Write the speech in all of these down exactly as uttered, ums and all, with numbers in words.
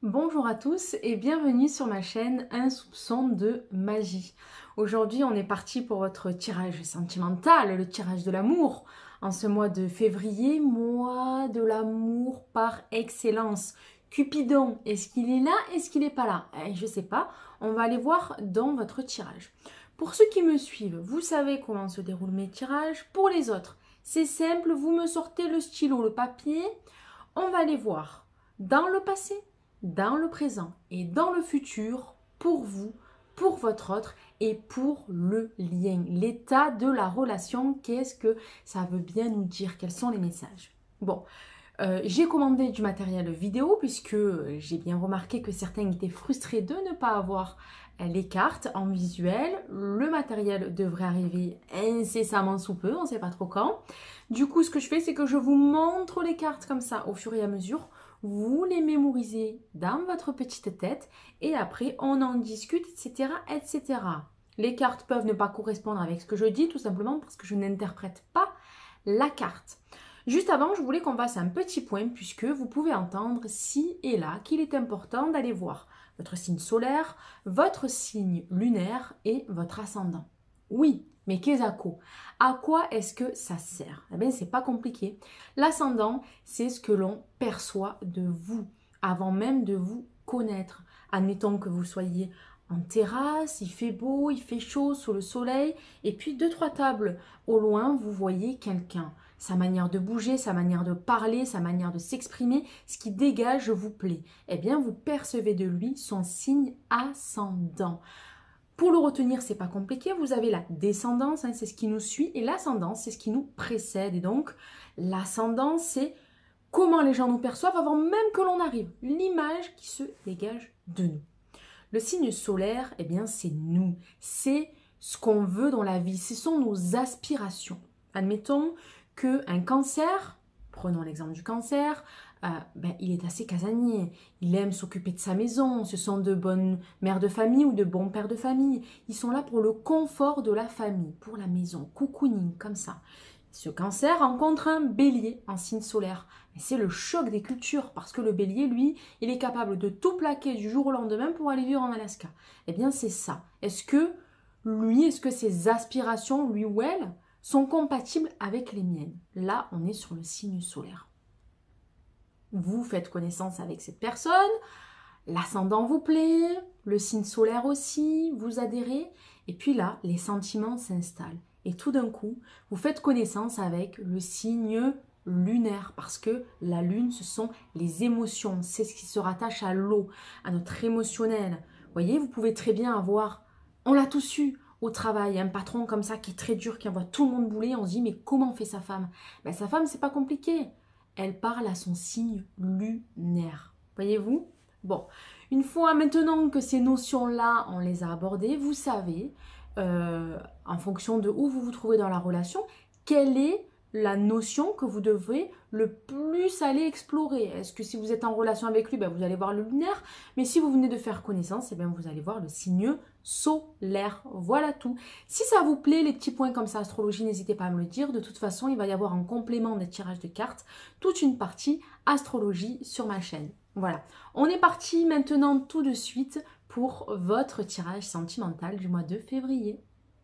Bonjour à tous et bienvenue sur ma chaîne Un soupçon de magie. Aujourd'hui on est parti pour votre tirage sentimental, le tirage de l'amour. En ce mois de février, mois de l'amour par excellence. Cupidon, est-ce qu'il est là, est-ce qu'il n'est pas là? eh, Je ne sais pas, on va aller voir dans votre tirage. Pour ceux qui me suivent, vous savez comment se déroulent mes tirages. Pour les autres, c'est simple, vous me sortez le stylo, le papier. On va aller voir dans le passé, dans le présent et dans le futur, pour vous, pour votre autre et pour le lien, l'état de la relation, qu'est-ce que ça veut bien nous dire, quels sont les messages. Bon, euh, j'ai commandé du matériel vidéo puisque j'ai bien remarqué que certains étaient frustrés de ne pas avoir les cartes en visuel. Le matériel devrait arriver incessamment sous peu, on ne sait pas trop quand. Du coup, ce que je fais, c'est que je vous montre les cartes comme ça au fur et à mesure. Vous les mémorisez dans votre petite tête et après on en discute, et cetera, et cetera. Les cartes peuvent ne pas correspondre avec ce que je dis, tout simplement parce que je n'interprète pas la carte. Juste avant, je voulais qu'on fasse un petit point puisque vous pouvez entendre ci et là qu'il est important d'aller voir votre signe solaire, votre signe lunaire et votre ascendant. Oui, mais qu'est-ce que À quoi est-ce que ça sert? Eh bien, c'est pas compliqué. L'ascendant, c'est ce que l'on perçoit de vous, avant même de vous connaître. Admettons que vous soyez en terrasse, il fait beau, il fait chaud, sous le soleil, et puis deux, trois tables au loin, vous voyez quelqu'un. Sa manière de bouger, sa manière de parler, sa manière de s'exprimer, ce qui dégage vous plaît. Eh bien, vous percevez de lui son signe ascendant. Pour le retenir, c'est pas compliqué. Vous avez la descendance, hein, c'est ce qui nous suit, et l'ascendance, c'est ce qui nous précède. Et donc, l'ascendance, c'est comment les gens nous perçoivent avant même que l'on arrive. L'image qui se dégage de nous. Le signe solaire, eh bien, c'est nous. C'est ce qu'on veut dans la vie. Ce sont nos aspirations. Admettons qu'un cancer, prenons l'exemple du cancer, euh, ben, il est assez casanier. Il aime s'occuper de sa maison. Ce sont de bonnes mères de famille ou de bons pères de famille. Ils sont là pour le confort de la famille, pour la maison, cocooning, comme ça. Ce cancer rencontre un bélier en signe solaire. C'est le choc des cultures parce que le bélier, lui, il est capable de tout plaquer du jour au lendemain pour aller vivre en Alaska. Eh bien, c'est ça. Est-ce que lui, est-ce que ses aspirations, lui ou elle, sont compatibles avec les miennes? Là, on est sur le signe solaire. Vous faites connaissance avec cette personne, l'ascendant vous plaît, le signe solaire aussi, vous adhérez, et puis là, les sentiments s'installent. Et tout d'un coup, vous faites connaissance avec le signe lunaire, parce que la lune, ce sont les émotions, c'est ce qui se rattache à l'eau, à notre émotionnel. Vous voyez, vous pouvez très bien avoir, on l'a tous eu, au travail, un patron comme ça qui est très dur, qui envoie tout le monde bouler, on se dit mais comment fait sa femme? Ben, sa femme, c'est pas compliqué. Elle parle à son signe lunaire. Voyez-vous? Bon, une fois maintenant que ces notions-là, on les a abordées, vous savez, euh, en fonction de où vous vous trouvez dans la relation, quelle est la notion que vous devez le plus aller explorer. Est-ce que si vous êtes en relation avec lui, ben vous allez voir le lunaire, mais si vous venez de faire connaissance, eh bien vous allez voir le signe solaire. Voilà tout. Si ça vous plaît, les petits points comme ça, astrologie, n'hésitez pas à me le dire. De toute façon, il va y avoir en complément des tirages de cartes, toute une partie astrologie sur ma chaîne. Voilà. On est parti maintenant tout de suite pour votre tirage sentimental du mois de février.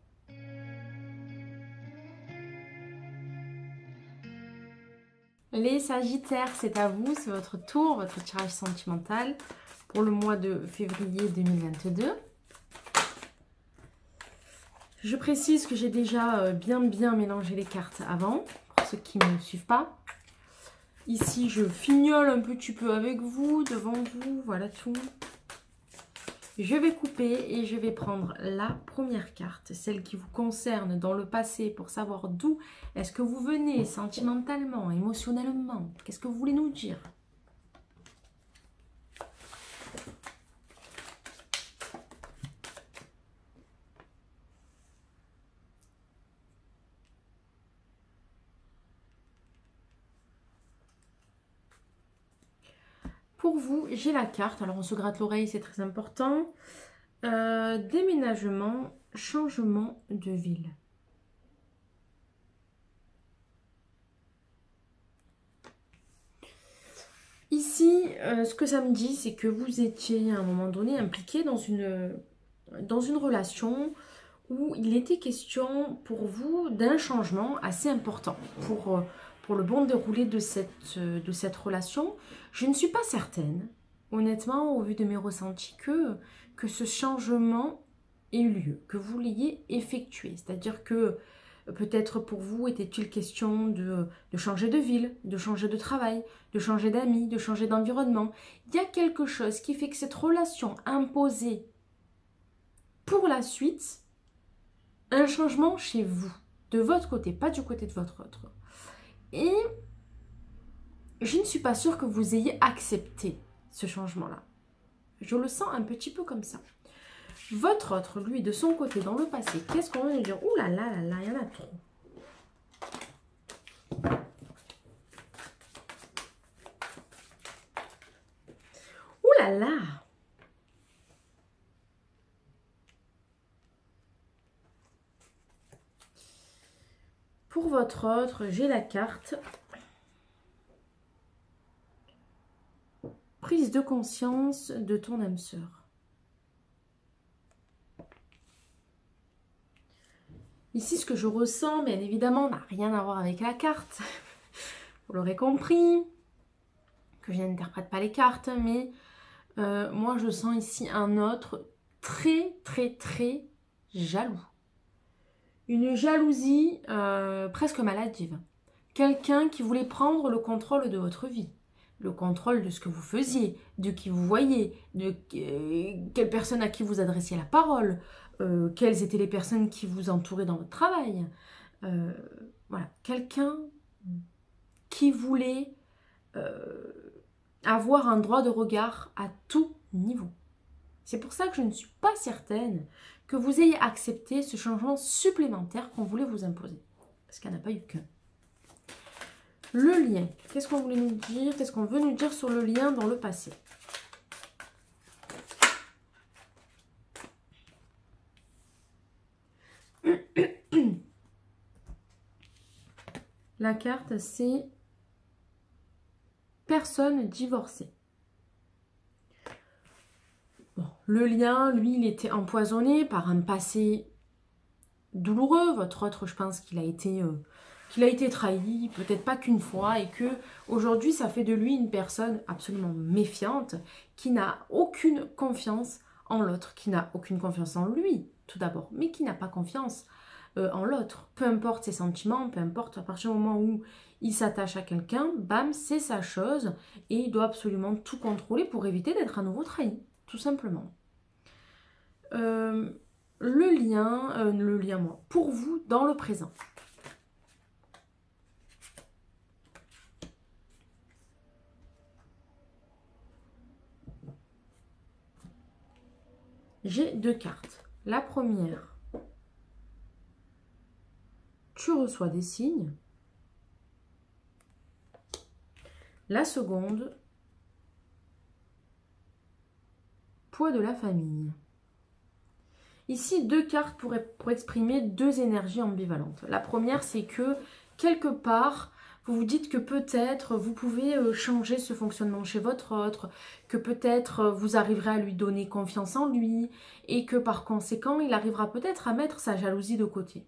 Les Sagittaires, c'est à vous, c'est votre tour, votre tirage sentimental pour le mois de février deux mille vingt-deux. Je précise que j'ai déjà bien bien mélangé les cartes avant, pour ceux qui ne me suivent pas. Ici, je fignole un petit peu avec vous, devant vous, voilà tout. Je vais couper et je vais prendre la première carte, celle qui vous concerne dans le passé pour savoir d'où est-ce que vous venez sentimentalement, émotionnellement. Qu'est-ce que vous voulez nous dire? Pour vous, j'ai la carte. Alors, on se gratte l'oreille, c'est très important. Euh, déménagement, changement de ville. Ici, euh, ce que ça me dit, c'est que vous étiez à un moment donné impliqué dans une, dans une relation où il était question pour vous d'un changement assez important pour, euh, pour le bon déroulé de cette, euh, de cette relation. Je ne suis pas certaine, honnêtement, au vu de mes ressentis, que, que ce changement ait eu lieu, que vous l'ayez effectué. C'est-à-dire que euh, peut-être pour vous était-il question de, de changer de ville, de changer de travail, de changer d'amis, de changer d'environnement. Il y a quelque chose qui fait que cette relation imposée pour la suite un changement chez vous, de votre côté, pas du côté de votre autre. Et je ne suis pas sûre que vous ayez accepté ce changement-là. Je le sens un petit peu comme ça. Votre autre, lui, de son côté, dans le passé, qu'est-ce qu'on va nous dire? Ouh là là là là, il y en a trop. Ouh là là. Pour votre autre, j'ai la carte prise de conscience de ton âme sœur. Ici, ce que je ressens, bien évidemment, n'a rien à voir avec la carte. Vous l'aurez compris, que je n'interprète pas les cartes, mais euh, moi, je sens ici un autre très, très, très jaloux. Une jalousie euh, presque maladive. Quelqu'un qui voulait prendre le contrôle de votre vie. Le contrôle de ce que vous faisiez, de qui vous voyez, de euh, quelles personnes à qui vous adressiez la parole, euh, quelles étaient les personnes qui vous entouraient dans votre travail. Euh, voilà, quelqu'un qui voulait euh, avoir un droit de regard à tout niveau. C'est pour ça que je ne suis pas certaine que vous ayez accepté ce changement supplémentaire qu'on voulait vous imposer. Parce qu'il n'y en a pas eu qu'un. Le lien. Qu'est-ce qu'on voulait nous dire? Qu'est-ce qu'on veut nous dire sur le lien dans le passé? La carte, c'est personne divorcée. Bon, le lien, lui, il était empoisonné par un passé douloureux. Votre autre, je pense qu'il a été... Euh, qu'il a été trahi, peut-être pas qu'une fois, et que aujourd'hui ça fait de lui une personne absolument méfiante, qui n'a aucune confiance en l'autre, qui n'a aucune confiance en lui, tout d'abord, mais qui n'a pas confiance euh, en l'autre. Peu importe ses sentiments, peu importe, à partir du moment où il s'attache à quelqu'un, bam, c'est sa chose, et il doit absolument tout contrôler pour éviter d'être à nouveau trahi, tout simplement. Euh, le lien, euh, le lien, moi, pour vous, dans le présent. J'ai deux cartes. La première, tu reçois des signes. La seconde, poids de la famille. Ici, deux cartes pour, pour exprimer deux énergies ambivalentes. La première, c'est que quelque part, vous vous dites que peut-être vous pouvez changer ce fonctionnement chez votre autre, que peut-être vous arriverez à lui donner confiance en lui et que par conséquent, il arrivera peut-être à mettre sa jalousie de côté.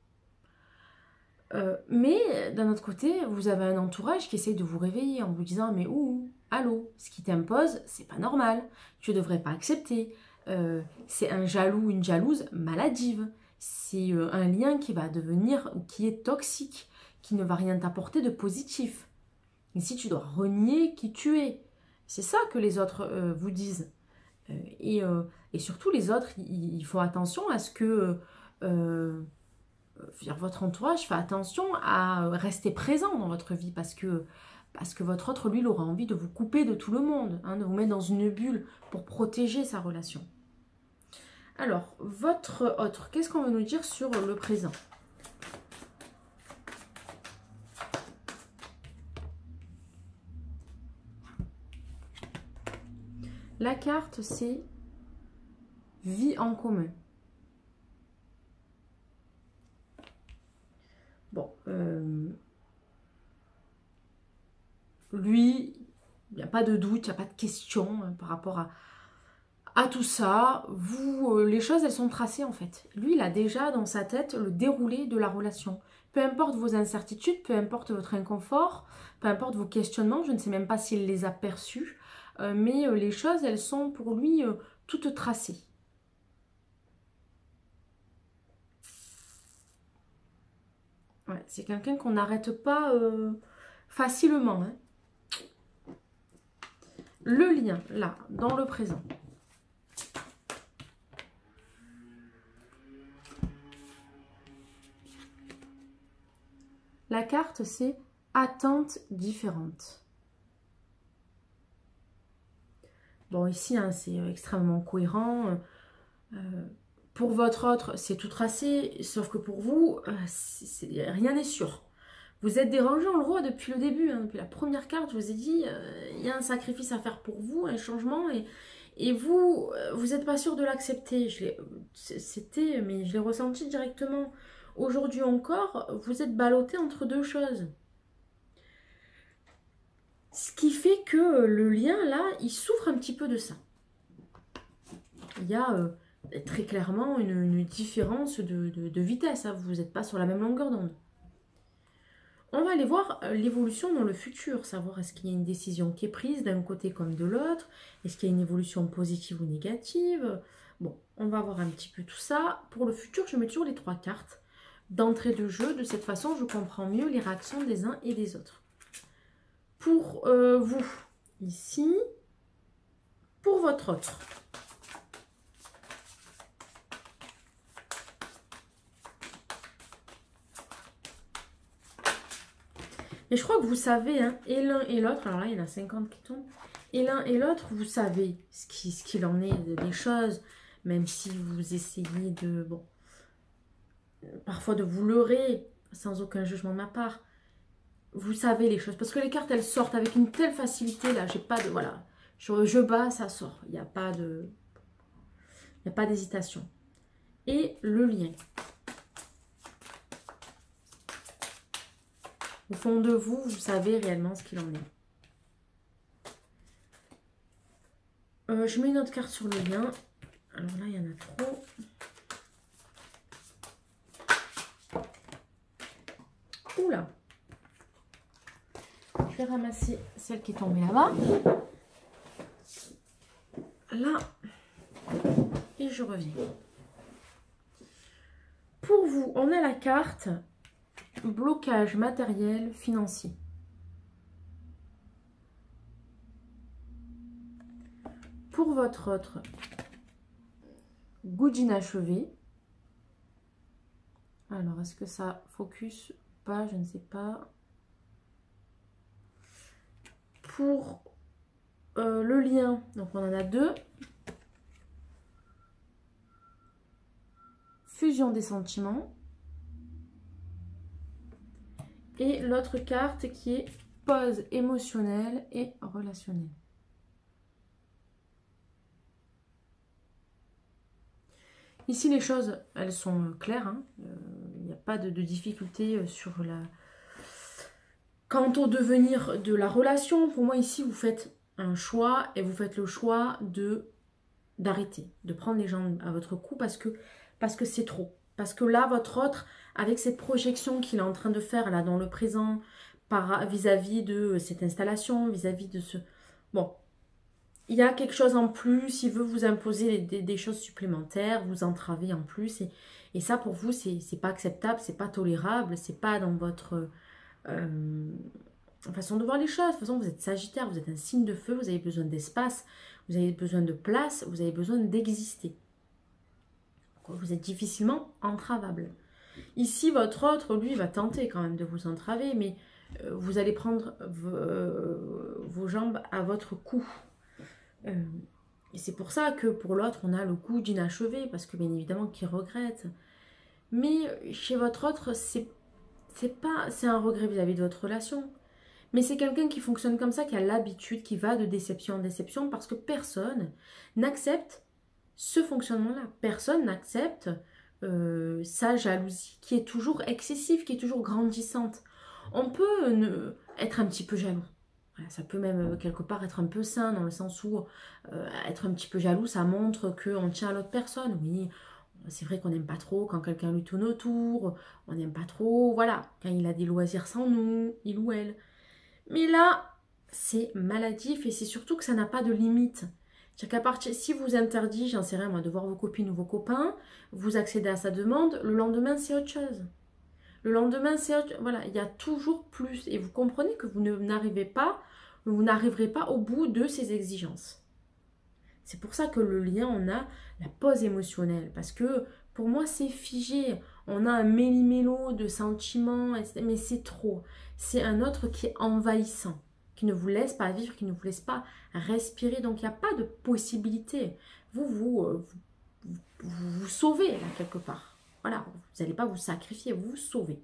Euh, mais d'un autre côté, vous avez un entourage qui essaye de vous réveiller en vous disant « Mais ouh, allô, ce qui t'impose, c'est pas normal, tu ne devrais pas accepter. Euh, c'est un jaloux, une jalouse maladive. C'est euh, un lien qui va devenir, qui est toxique, qui ne va rien t'apporter de positif. Ici, tu dois renier qui tu es. » C'est ça que les autres euh, vous disent. Euh, et, euh, et surtout, les autres, ils, ils font attention à ce que... Euh, votre entourage fait attention à rester présent dans votre vie parce que, parce que votre autre, lui, il aura envie de vous couper de tout le monde, hein, de vous mettre dans une bulle pour protéger sa relation. Alors, votre autre, qu'est-ce qu'on veut nous dire sur le présent? La carte, c'est vie en commun. Bon, euh, lui, Il n'y a pas de doute, il n'y a pas de question euh, par rapport à, à tout ça. Vous, euh, les choses, elles sont tracées en fait. Lui, il a déjà dans sa tête le déroulé de la relation. Peu importe vos incertitudes, peu importe votre inconfort, peu importe vos questionnements, je ne sais même pas s'il les a perçus, euh, mais euh, les choses, elles sont pour lui euh, toutes tracées. Ouais, c'est quelqu'un qu'on n'arrête pas euh, facilement. Hein. Le lien, là, dans le présent. La carte, c'est attente différente. Bon, ici, hein, c'est extrêmement cohérent. Euh, pour votre autre, c'est tout tracé, sauf que pour vous, euh, c'est, c'est, rien n'est sûr. Vous êtes dérangé, on le voit depuis le début, hein, depuis la première carte, je vous ai dit, euh, il y a un sacrifice à faire pour vous, un changement, et, et vous, euh, vous n'êtes pas sûr de l'accepter. C'était, mais je l'ai ressenti directement. Aujourd'hui encore, vous êtes ballotté entre deux choses. Ce qui fait que le lien, là, il souffre un petit peu de ça. Il y a euh, très clairement une, une différence de, de, de vitesse. Hein. Vous n'êtes pas sur la même longueur d'onde. On va aller voir l'évolution dans le futur, savoir est-ce qu'il y a une décision qui est prise d'un côté comme de l'autre, est-ce qu'il y a une évolution positive ou négative. Bon, on va voir un petit peu tout ça. Pour le futur, je mets toujours les trois cartes d'entrée de jeu. De cette façon, je comprends mieux les réactions des uns et des autres. Pour euh, vous, ici, pour votre autre. Et je crois que vous savez, hein, et l'un et l'autre, alors là, il y en a cinquante qui tombent, et l'un et l'autre, vous savez ce qu'il ce qu'il en est des choses, même si vous essayez de, bon, parfois de vous leurrer, sans aucun jugement de ma part. Vous savez les choses, parce que les cartes, elles sortent avec une telle facilité, là, j'ai pas de, voilà, je, je bats, ça sort, il n'y a pas de, il n'y a pas d'hésitation. Et le lien. Au fond de vous, vous savez réellement ce qu'il en est. Euh, je mets une autre carte sur le lien. Alors là, il y en a trop. Oula. Je vais ramasser celle qui est tombée là-bas. Là. Et je reviens. Pour vous, on a la carte blocage matériel financier. Pour votre autre, goût d'inachevé. Alors, est-ce que ça focus ou pas? Je ne sais pas. Pour euh, le lien, donc on en a deux. Fusion des sentiments. Et l'autre carte qui est pause émotionnelle et relationnelle. Ici, les choses, elles sont claires. Hein. Euh, il n'y a pas de, de difficulté sur la... Quant au devenir de la relation, pour moi, ici, vous faites un choix et vous faites le choix de d'arrêter, de prendre les gens à votre cou parce que parce que c'est trop. Parce que là, votre autre, avec cette projection qu'il est en train de faire là dans le présent, vis-à-vis -vis de cette installation, vis-à-vis -vis de ce... Bon, il y a quelque chose en plus, il veut vous imposer des, des choses supplémentaires, vous entraver en plus. Et, et ça, pour vous, c'est pas acceptable, c'est pas tolérable, c'est pas dans votre euh, façon de voir les choses. De toute façon, vous êtes Sagittaire, vous êtes un signe de feu, vous avez besoin d'espace, vous avez besoin de place, vous avez besoin d'exister. Vous êtes difficilement entravable. Ici, votre autre, lui, va tenter quand même de vous entraver, mais euh, vous allez prendre euh, vos jambes à votre cou. Euh, et c'est pour ça que pour l'autre, on a le goût d'inachevé, parce que bien évidemment qu'il regrette. Mais chez votre autre, c'est pas, c'est un regret vis-à-vis de votre relation. Mais c'est quelqu'un qui fonctionne comme ça, qui a l'habitude, qui va de déception en déception, parce que personne n'accepte ce fonctionnement-là. Personne n'accepte euh, sa jalousie, qui est toujours excessive, qui est toujours grandissante. On peut ne, être un petit peu jaloux. Voilà, ça peut même euh, quelque part être un peu sain, dans le sens où euh, être un petit peu jaloux, ça montre qu'on tient à l'autre personne. Oui, c'est vrai qu'on n'aime pas trop quand quelqu'un lui tourne autour, on n'aime pas trop, voilà, quand il a des loisirs sans nous, il ou elle. Mais là, c'est maladif et c'est surtout que ça n'a pas de limite. C'est-à-dire qu'à partir, si vous interdit, j'en sais rien moi, de voir vos copines ou vos copains, vous accédez à sa demande, le lendemain c'est autre chose. Le lendemain c'est autre, voilà, il y a toujours plus et vous comprenez que vous ne- n'arrivez pas, vous n'arriverez pas au bout de ces exigences. C'est pour ça que le lien, on a la pause émotionnelle. Parce que pour moi, c'est figé. On a un méli-mélo de sentiments, et cetera, mais c'est trop. C'est un autre qui est envahissant, qui ne vous laisse pas vivre, qui ne vous laisse pas respirer. Donc, il n'y a pas de possibilité. Vous, vous, euh, vous, vous, vous sauvez, là, quelque part. Voilà, vous n'allez pas vous sacrifier, vous vous sauvez.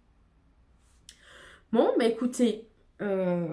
Bon, bah écoutez, euh,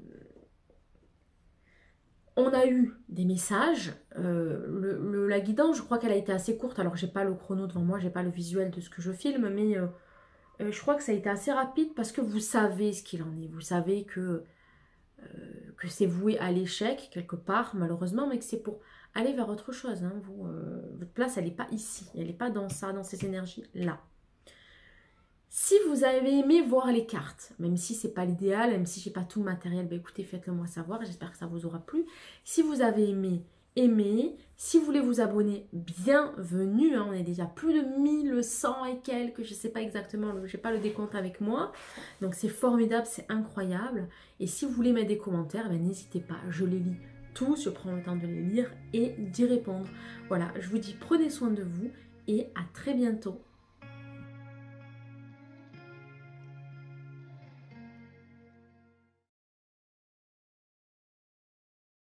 on a eu des messages. Euh, le, le- la guidance, je crois qu'elle a été assez courte. Alors, j'ai pas le chrono devant moi, j'ai pas le visuel de ce que je filme, mais euh, euh, je crois que ça a été assez rapide parce que vous savez ce qu'il en est. Vous savez que, euh, que c'est voué à l'échec quelque part, malheureusement, mais que c'est pour aller vers autre chose. Hein. Vous, euh, votre place, elle n'est pas ici. Elle n'est pas dans ça, dans ces énergies-là. Si vous avez aimé voir les cartes, même si c'est pas l'idéal, même si j'ai pas tout le matériel, ben écoutez, faites-le moi savoir, j'espère que ça vous aura plu. Si vous avez aimé, aimez. Si vous voulez vous abonner, bienvenue, hein, on est déjà plus de mille cent et quelques, je sais pas exactement, je n'ai pas le décompte avec moi. Donc c'est formidable, c'est incroyable. Et si vous voulez mettre des commentaires, ben n'hésitez pas, je les lis tous, je prends le temps de les lire et d'y répondre. Voilà, je vous dis prenez soin de vous et à très bientôt.